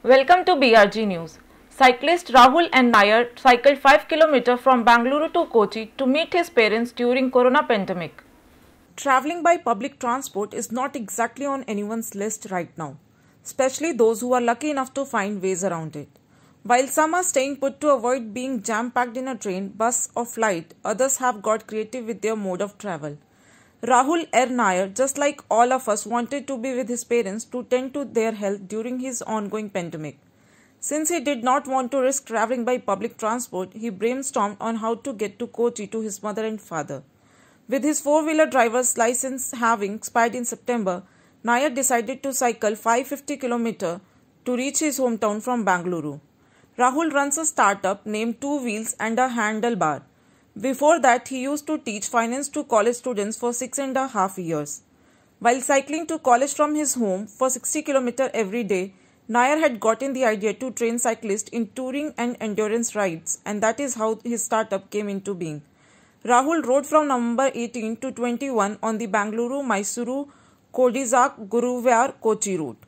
Welcome to BRG News. Cyclist Rahul N. Nair cycled 5 km from Bangalore to Kochi to meet his parents during Corona pandemic. Travelling by public transport is not exactly on anyone's list right now, especially those who are lucky enough to find ways around it. While some are staying put to avoid being jam-packed in a train, bus or flight, others have got creative with their mode of travel. Rahul R. Nair, just like all of us, wanted to be with his parents to tend to their health during his ongoing pandemic. Since he did not want to risk travelling by public transport, he brainstormed on how to get to Kochi to his mother and father. With his four-wheeler driver's license having expired in September, Nair decided to cycle 550 km to reach his hometown from Bangalore. Rahul runs a startup named Two Wheels and a Handlebar. Before that, he used to teach finance to college students for 6.5 years. While cycling to college from his home for 60 km every day, Nair had gotten the idea to train cyclists in touring and endurance rides, and that is how his startup came into being. Rahul rode from November 18 to 21 on the Bangalore, Mysuru, Kodizak, Guruvar, Kochi route.